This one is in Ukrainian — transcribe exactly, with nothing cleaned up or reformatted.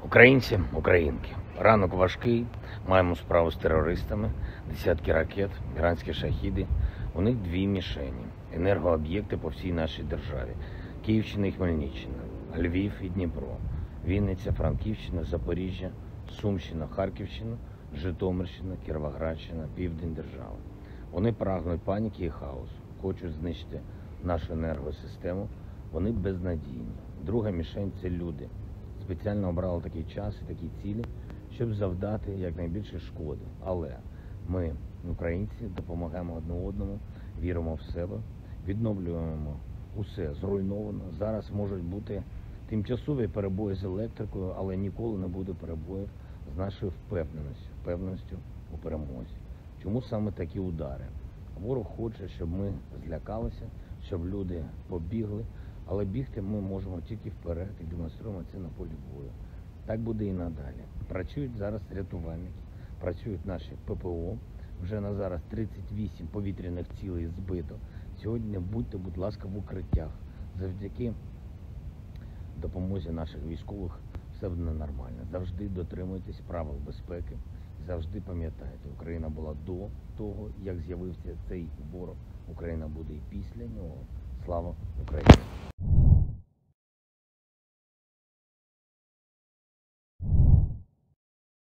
Українці, українки, ранок важкий, маємо справу з терористами, десятки ракет, іранські шахіди. У них дві мішені – енергооб'єкти по всій нашій державі. Київщина і Хмельниччина, Львів і Дніпро, Вінниця, Франківщина, Запоріжжя, Сумщина, Харківщина, Житомирщина, Кіровоградщина, Південь держави. Вони прагнуть паніки і хаосу, хочуть знищити нашу енергосистему, вони безнадійні. Друга мішень – це люди. Спеціально обрали такий час і такі цілі, щоб завдати якнайбільше шкоди. Але ми, українці, допомагаємо одне одному, віримо в себе, відновлюємо усе зруйновано. Зараз можуть бути тимчасові перебої з електрикою, але ніколи не буде перебоїв з нашою впевненістю, впевненістю у перемозі. Чому саме такі удари? Ворог хоче, щоб ми злякалися, щоб люди побігли, але бігти ми можемо тільки вперед і демонструємо це на полі бою. Так буде і надалі. Працюють зараз рятувальники, працюють наші ППО. Вже на зараз тридцять вісім повітряних цілей збито. Сьогодні будьте, будь ласка, в укриттях. Завдяки допомозі наших військових все буде нормально. Завжди дотримуйтесь правил безпеки. Завжди пам'ятайте, Україна була до того, як з'явився цей ворог. Україна буде і після нього. Слава Україні!